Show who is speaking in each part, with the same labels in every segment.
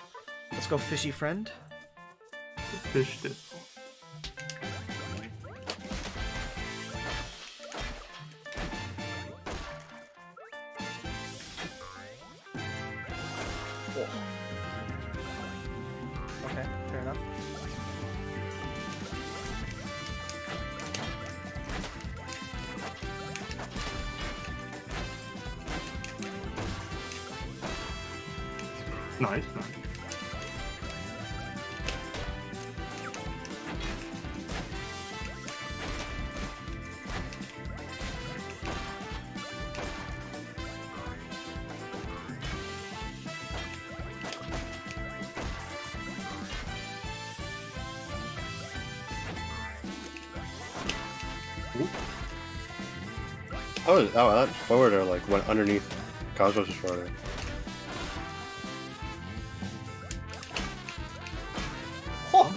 Speaker 1: Let's go, fishy friend.
Speaker 2: Fish dip.
Speaker 1: Okay, fair enough.
Speaker 2: Nice, nice.
Speaker 3: Oh, that forwarder like went underneath Cosmos' forwarder.
Speaker 1: Oh!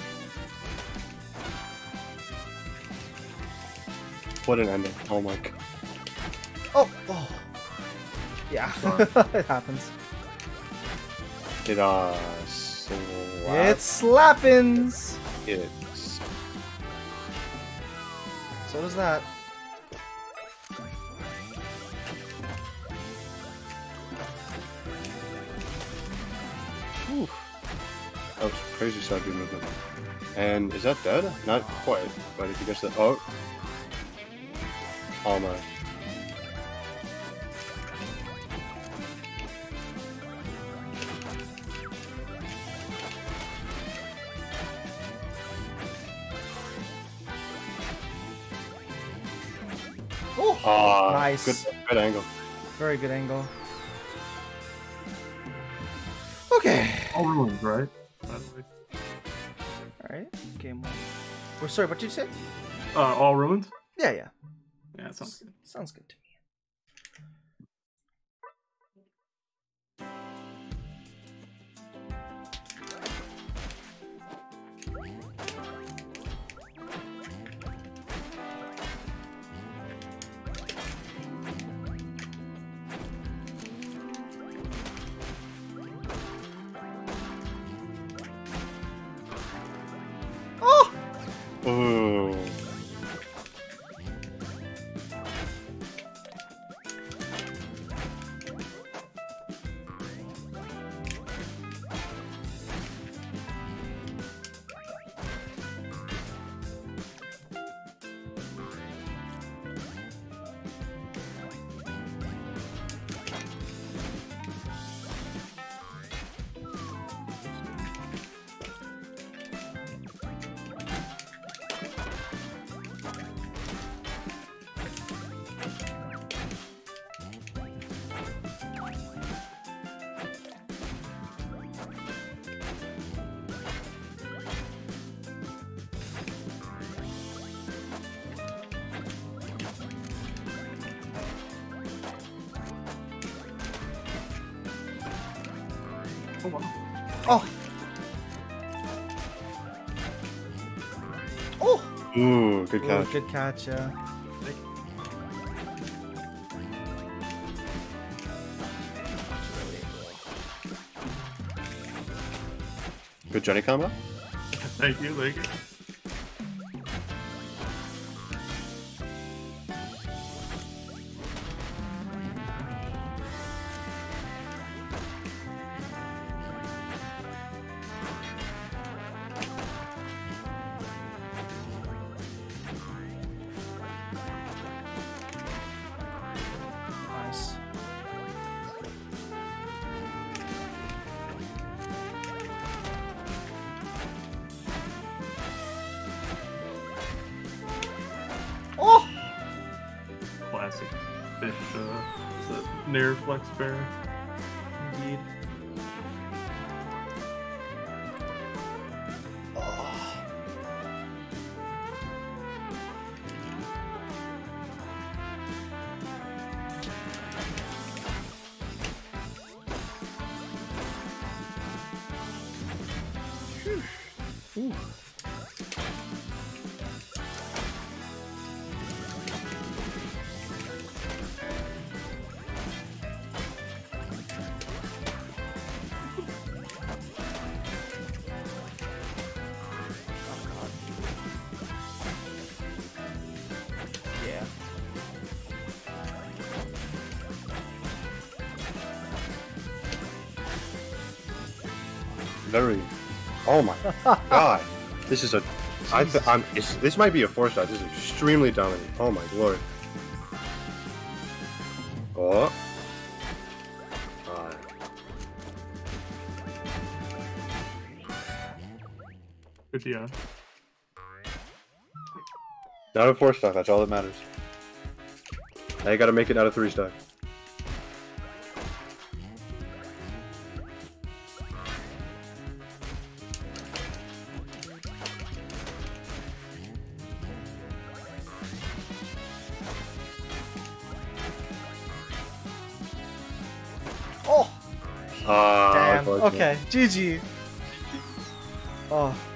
Speaker 3: What an ending. Oh my god.
Speaker 1: Oh! Oh! Yeah, it happens.
Speaker 3: It, slap.
Speaker 1: It's slappins!
Speaker 3: It's...
Speaker 1: So does that.
Speaker 3: Oof. That was crazy side B movement. And is that dead? Not quite, but if you guess that. Oh! Almost.
Speaker 1: Oh! Nice.
Speaker 3: Good angle.
Speaker 1: Very good angle. Okay.
Speaker 2: All ruins, right?
Speaker 1: Alright, game one. We're sorry, what did you say?
Speaker 2: All ruins?
Speaker 1: Yeah, yeah.
Speaker 2: Yeah, that sounds good.
Speaker 1: Sounds good to me. Oh!
Speaker 3: Ooh.
Speaker 2: Oh, wow.
Speaker 1: Oh! Oh!
Speaker 3: Ooh, good catch.
Speaker 1: Ooh, good catch, yeah.
Speaker 3: Good Johnny combo.
Speaker 2: Thank you, thank you.
Speaker 1: Nice. Oh!
Speaker 2: Classic fish, it's a Nair Flex Bear.
Speaker 1: Indeed. Oh. Ooh.
Speaker 3: very. Oh my god. This is a. This might be a 4-star. This is extremely dominant. Oh my lord. Oh.
Speaker 2: Good, yeah.
Speaker 3: Not a 4-star. That's all that matters. Now you gotta make it out of 3-star.
Speaker 1: Oh, damn.
Speaker 3: Unfortunate.
Speaker 1: Okay, GG. Oh.